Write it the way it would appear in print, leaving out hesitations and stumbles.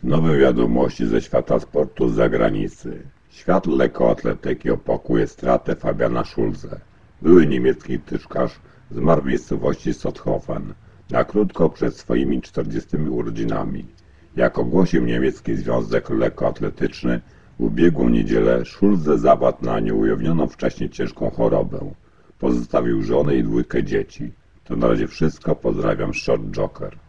Nowe wiadomości ze świata sportu z zagranicy. Świat lekkoatletyki opakuje stratę Fabiana Schulze. Były niemiecki tyczkarz zmarł w miejscowości Sotthofen na krótko przed swoimi 40 urodzinami. Jak ogłosił niemiecki Związek Lekkoatletyczny, w ubiegłą niedzielę Schulze zapadł na nieujawnioną wcześniej ciężką chorobę. Pozostawił żonę i 2 dzieci. To na razie wszystko. Pozdrawiam, Short Joker.